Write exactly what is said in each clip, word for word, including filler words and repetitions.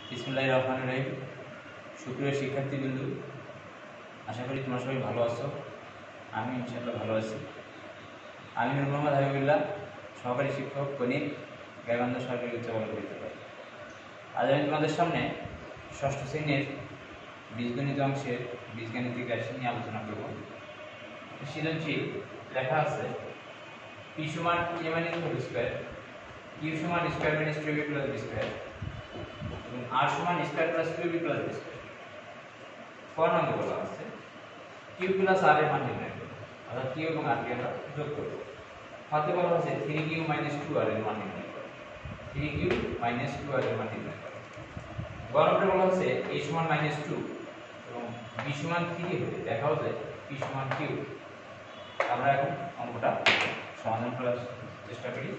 বিসমিল্লাহির রহমানির রহিম। সুপ্রিয় শিক্ষার্থীবৃন্দ, আশা করি তোমরা সবাই ভালো আছো। আমি ইনশাআল্লাহ ভালো আছি। আমি মোহাম্মদ হাবিবুল্লাহ, সহকারী শিক্ষক, গণিত, গাইবান্ধা সরকারি উচ্চ বালিকা বিদ্যালয়। আজ আমি তোমাদের সামনে ষষ্ঠ শ্রেণীর বীজগণিত অংশের বীজগাণিতিক রাশি নিয়ে আলোচনা করব। সৃজনশীল লেখা আছে পি সমান A minus whole square, Q সমান square minus two B plus B square এবং আর সমান square plus two B plus B square. ক নম্বরে বলা আছে কিউ প্লাস আর এর মান নির্ণয় করো, অর্থাৎ কিউ এবং আর কে আমরা যোগ করব। হাতে বলা আছে three Q minus two R এর মান নির্ণয় করো, three Q minus two R এর মান নির্ণয় করো। গ নম্বরে বলা আছে a সমান মাইনাস টু এবং b সমান থ্রি হলে দেখাও যায় p সমান কিউ। আমরা এখন অঙ্কটা সমাধান করার চেষ্টা করি।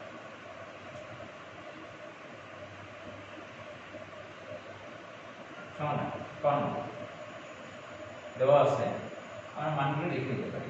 সমাধান কোন দেওয়া আছে, আমরা মানগুলো লিখে দিতে পারি।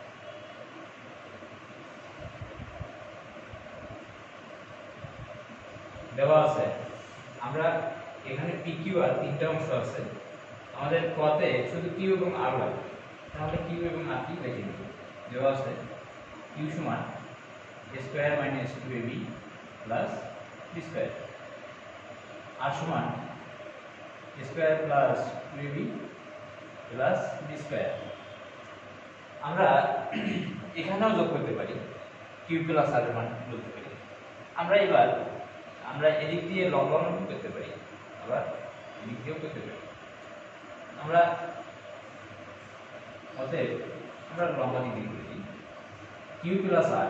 দেওয়া আছে আমরা এখানে পি কিউ আর তিনটা অংশ আছে, আমাদের কতে শুধু কিউ এবং আর লাগে, তাহলে কিউ এবং আর কি লিখে নিব। দেওয়া আছে কিউ সমান square minus two A B plus B square, R সমান square plus two A B plus B square. আমরা এখানেও যোগ করতে পারি, কিউ প্লাস আর এর মান যোগ করতে পারি। আমরা এবার আমরা এদিক দিয়ে লম্বা করতে পারি, আবার এদিক দিয়েও করতে পারি। আমরা অতএব আমরা লম্বা দিক দিয়ে করি কিউ প্লাস আর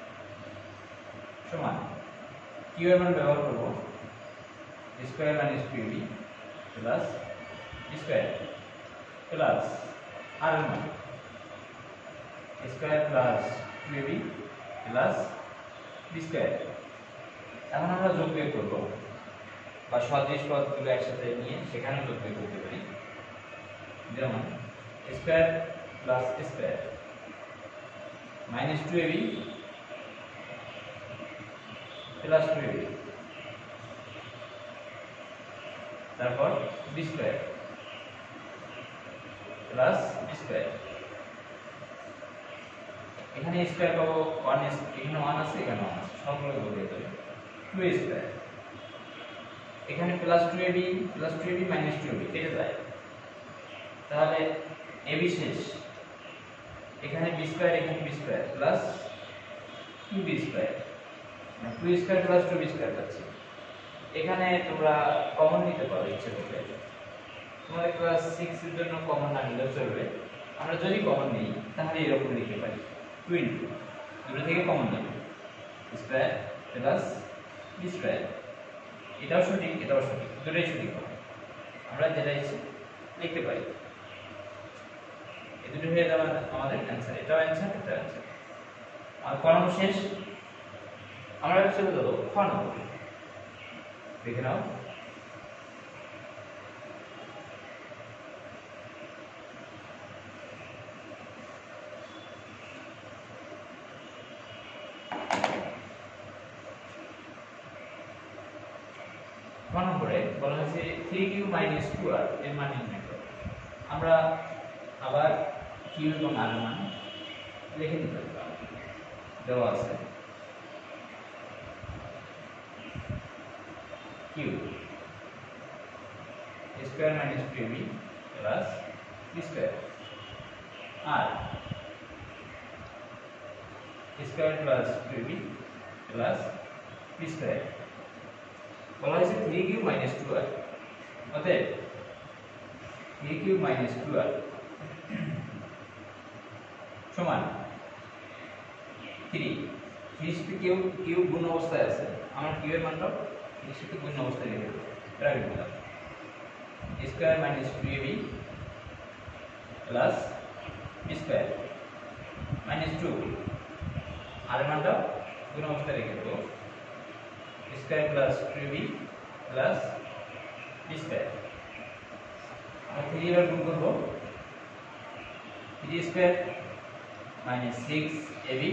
সমান কিউ এর মান ব্যবহার করব square minus two B plus square plus R এর মান square plus two B plus B square. এখন আমরা যোগ বিয়োগ করব বা সদৃশ পদগুলো একসাথে নিয়ে সেখানে যোগ বিয়োগ করতে পারি। যেমন square plus square minus two AB plus two AB, তারপর B square plus B square. এখানে স্কয়ার পাবো ওয়ান, এখানে ওয়ান আছে, এখানে ওয়ান আছে, সবগুলো যোগ দিয়ে দেব টু স্কয়ার। এখানে plus two AB plus two AB minus two AB কেটে যায়, তাহলে এবি শেষ। এখানে বি স্কয়ার, এখানে B square plus two B square, মানে two square plus two B square পাচ্ছি। এখানে তোমরা কমন নিতে পারো ইচ্ছে করলে, তোমাদের ক্লাস সিক্স এর জন্য কমন না নিলেও চলবে। আমরা যদি কমন নিই তাহলে এরকম লিখতে পারি টু ইনটু দুটো থেকে কমন নেব স্কয়ার প্লাস বি স্কয়ার। এটাও সঠিক, এটাও সঠিক, দুটোই সঠিক হবে। আমরা যেটা ইচ্ছে লিখতে পারি। এই দুটো হয়ে যাবে আমাদের অ্যান্সার, এটাও অ্যান্সার, এটাও অ্যান্সার। আর কর্ম শেষ, আমরা চলে যাবো খ নম্বরে। দেখে নাও নম্বরে বলা হয়েছে three Q minus two R এর মান নির্ণয় করো। আমরা আবার কিউ এবং আর এর মান লিখে দিতে পারি। দেওয়া আছে Q square minus two B plus B square, R square plus two B plus B square. বলা হয়েছে three Q minus two R, অতএব three Q minus two R সমান থ্রি, থ্রি সাথে কিউ কিউ গুণ অবস্থায় আছে, আমার কিউ এর মানটা থ্রি সাথে গুণ অবস্থায় লিখে দেবো। ব্র্যাকেট দিলাম square minus two AB plus B square minus two, R এর মানটা গুণ অবস্থায় লিখে দেবো square plus two B plus B square. আমরা থ্রি এর গুণ করব, three square minus six AB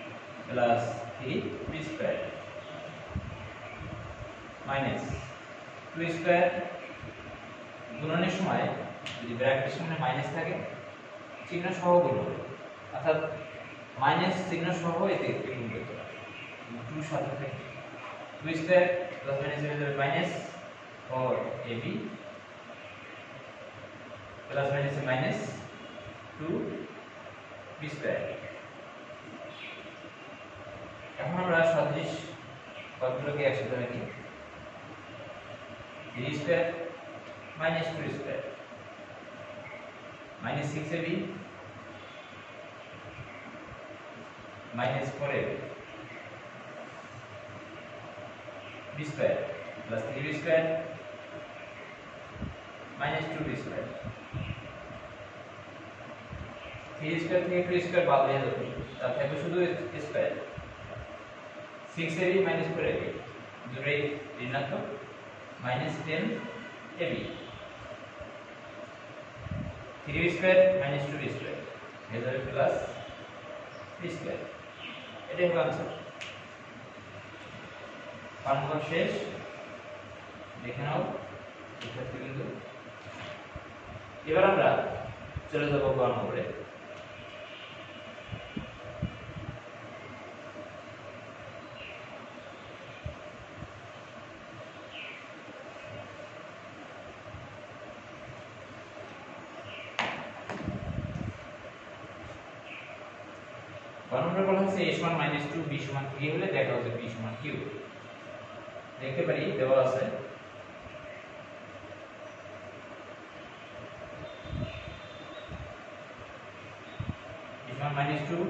plus three B square minus two square গুণনের সময় যদি ব্র্যাকেটের সামনে মাইনাস থাকে চিহ্ন সহ গুণ, অর্থাৎ মাইনাস চিহ্ন সহ এতে গুণ করতে হবে। টু সাথে থাকে টু স্কয়ার প্লাস মাইনাস হয়ে যাবে মাইনাস और ab plus minus minus two B square. এখন আমরা সদৃশ পদগুলোকে একসাথে রাখি। Three square minus two square minus six ab minus four A B square plus three B square minus two B square. Three square থেকে two square বাদ হয়ে যাবে, তার থাকবে শুধু square. Six A B minus four A B দুটোই ঋণাত্মক minus ten A B. Three B square minus two B square হয়ে যাবে প্লাস बी स्क्वायर। এটাই হলো आंसर। পাঁচ নম্বর শেষ, দেখে নাও শিক্ষার্থী বিন্দু। এবার আমরা চলে যাব গ নম্বরে। বলা হচ্ছে a সমান মাইনাস টু b সমান থ্রি হলে দেখা হচ্ছে b সমান q। দেখতে পারি দেওয়া আছে b সমান মাইনাস টু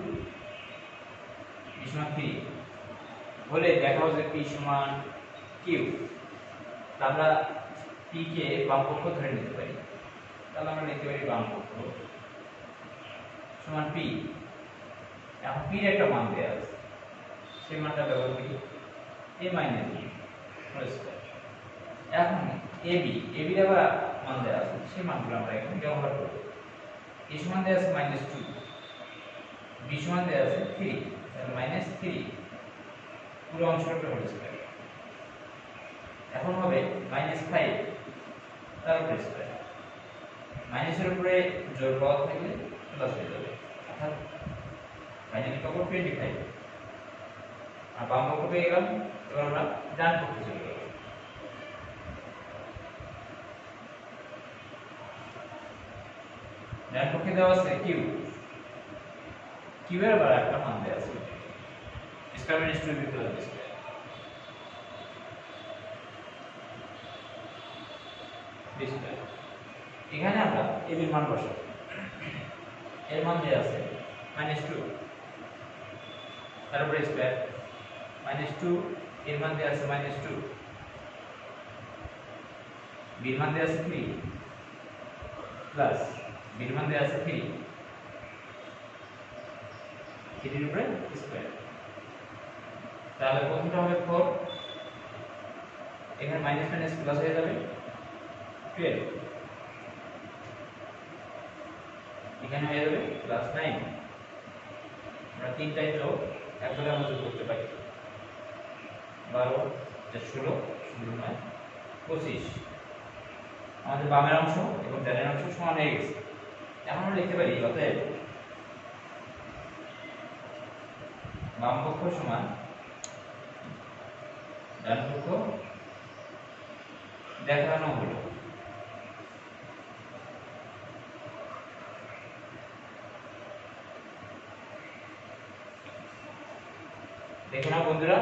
b সমান থ্রি হলে দেখা হচ্ছে p সমান q। আমরা p কে বাম পক্ষ ধরে নিতে পারি, তাহলে আমরা লিখতে পারি বাম পক্ষ সমান p। এখন p এর একটা মান দেয়া আছে, সেই মানটা ব্যবহার করি a minus b whole square. এখন ab ab এর আবার মান দেয়া আছে, সেই মানগুলো আমরা এখন ব্যবহার করব। a সমান দেয়া আছে মাইনাস টু, b সমান দেয়া আছে থ্রি, তাহলে মাইনাস থ্রি পুরো অংশটা হোল স্কয়ার। এখন হবে মাইনাস ফাইভ তার উপরে স্কয়ার। মাইনাসের উপরে জোর পাওয়ার থাকলে প্লাস হয়ে যাবে, অর্থাৎ ফাইনালি পাবো টোয়েন্টি ফাইভ। আর বাম পক্ষ পেয়ে গেলাম, এবার আমরা ডান পক্ষে চলে যাব। ডান পক্ষে দেওয়া আছে কিউ, কিউ এর আবার একটা মান দেওয়া আছে square minus two B plus B square. B square এখানে আমরা এ বির মান বসাবো। এর মান দেওয়া আছে মাইনাস টু তারপরে স্কয়ার, মাইনাস টু এর মান দেওয়া আছে মাইনাস টু, বির মান দেওয়া আছে থ্রি প্লাস বির মান দেওয়া আছে থ্রি, থ্রির উপরে স্কয়ার। তাহলে প্রথমটা হবে ফোর, এখানে মাইনাস মাইনাস প্লাস হয়ে যাবে টুয়েলভ, এখানে হয়ে যাবে প্লাস নাইন। আমরা তিনটাই যোগ একবারে আমরা যোগ করতে পারি, বারো ষোলো ষোলো নয় পঁচিশ। আমাদের বামের অংশ এবং ডানের অংশ সমান হয়ে গেছে। এখন আমরা লিখতে পারি অতএব বাম পক্ষ সমান ডান পক্ষ দেখানো হলো। দেখে নাও বন্ধুরা,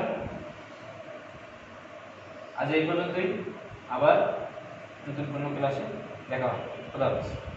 আজ এই পর্যন্তই। আবার নতুন কোনো ক্লাসে দেখা হবে। খোদা হাফেজ।